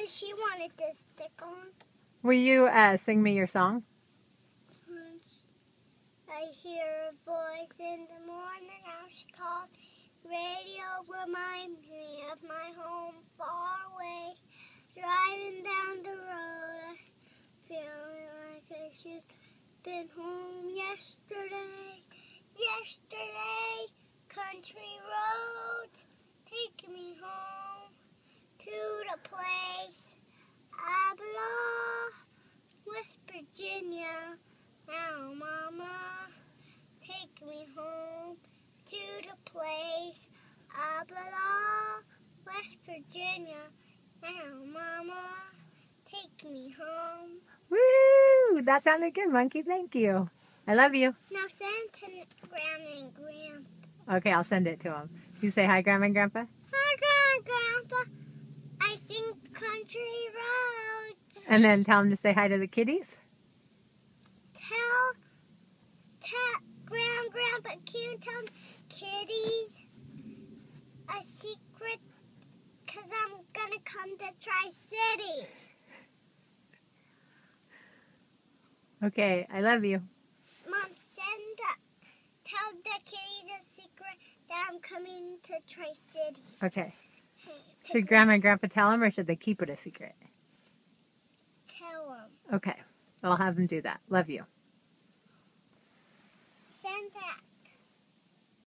And she wanted to stick on. Will you sing me your song? I hear a voice in the morning, now she called. Radio reminds me of my home far away. Driving down the road, feeling like I should have been home yesterday. Yesterday, country roads take me home to the place I belong, West Virginia. Now, Mama, take me home to the place I belong, West Virginia. Now, Mama, take me home. Woo! That sounded good, Monkey. Thank you. I love you. Now send to Grandma and Grandpa. Okay, I'll send it to them. You say hi, Grandma and Grandpa? Hi, Grandma and Grandpa. I sing country roads. And then tell them to say hi to the kitties? Tell Grandma and Grandpa, can you tell kitties a secret? Because I'm going to come to Tri-Cities. Okay, I love you. Mom, tell the kitties a secret that I'm coming to Tri-Cities. Okay. Should Grandma and Grandpa tell them, or should they keep it a secret? Tell them. Okay. I'll have them do that. Love you.